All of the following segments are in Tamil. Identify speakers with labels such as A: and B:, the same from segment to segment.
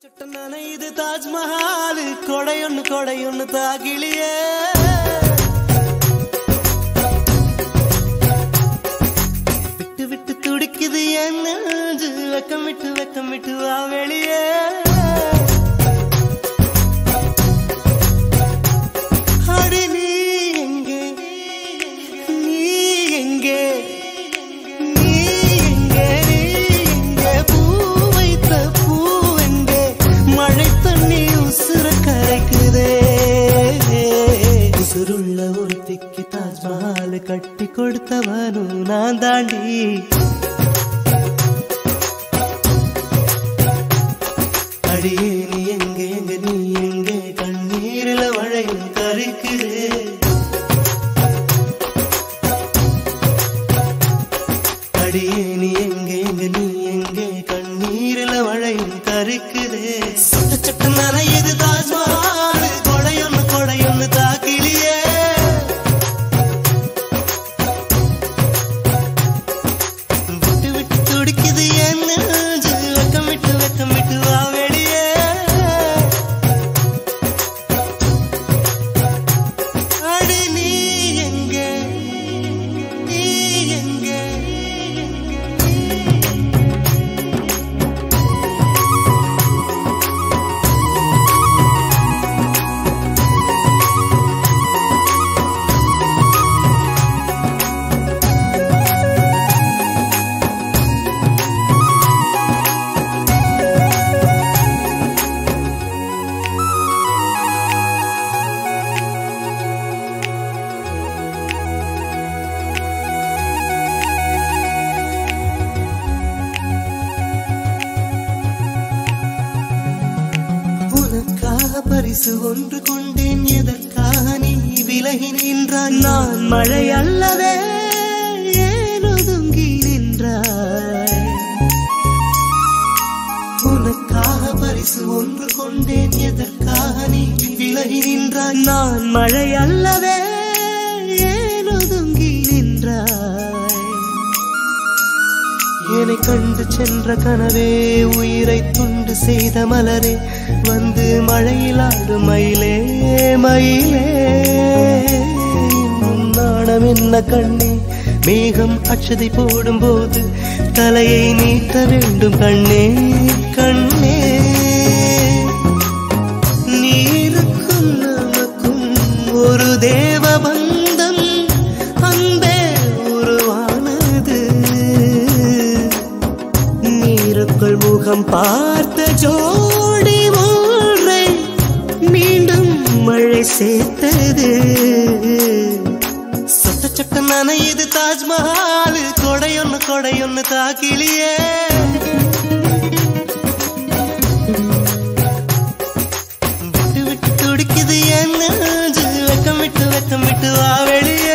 A: चट्टनाने इदु ताजमहल कोडैयொன்னு तागिलिये विट्टु विट्टु तुडिक्कुदु एन नेंजु वेकमिट्टु वा वेलिये अडी नी एंगे ताजमहल कट्टी कोडुत्तवनु नान दांडी अडिये नी एंगे कण्णीरिल मழையும் கரிக்குதே अडिये नी एंगे कण्णीरिल मழையும் கரிக்குதே சுட்ட சட்ட நனையுது தாஜ்மஹல் கொடையொன்னு தாக்கிலியே பரிசு ஒன்று கொண்டேன் எதற்காக நீ விலகி நின்றாய் நான் மழை அல்லவே ஏன் ஒதுங்கி நின்றாய் உனக்காக பரிசு ஒன்று கொண்டேன் எதற்காக நீ விலகி நின்றாய் நான் மழை அல்லவே ஏன் ஒதுங்கி நின்றாய் என்னை கண்டு சென்ற கனவே உயிரை துண்டு செய்த மலரே வந்து மழையில் ஆடும் மயிலே நாணம் என்ன கண்ணே மேகம் அச்சதை போடும் போது தலையை நீட்ட வேண்டும் கண்ணே நீருக்கும் நமக்கும் ஒரு தேவ பந்தம் அன்பே உருவானது நீருக்குள் முகம் பார்த்த ஜோடி ஒன்றை மீண்டும் மழை சேர்த்தது சொட்ட சொட்ட நனையுது தாஜ்மஹல் கொடையொன்னு தாக்கிலியே விட்டு விட்டு துடிக்குது என் நெஞ்சு வெக்கமிட்டு வா வெளியே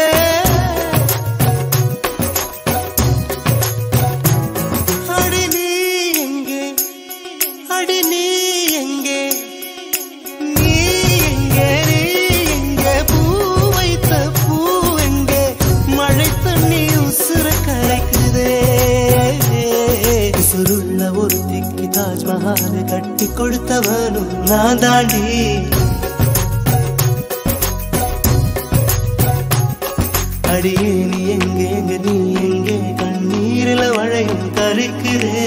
A: ताजमहल कट्टी कोडुत्तवनु नान दांडी अडिये नी एंगे कण्णीरिल मழையும் கரிக்குதே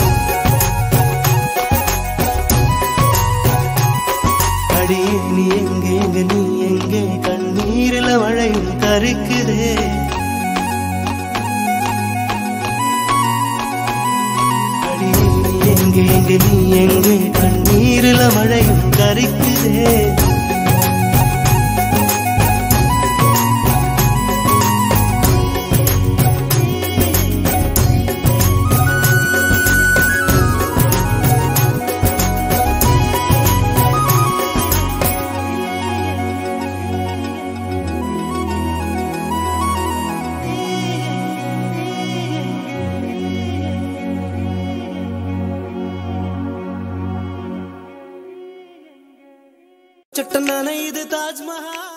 A: अडिये नी एंगे कण्णीरिल मழையும் கரிக்குதே எங்கே கண்ணீரில மழையும் கரிக்குதே चट्टनाने इदु ताजमहल।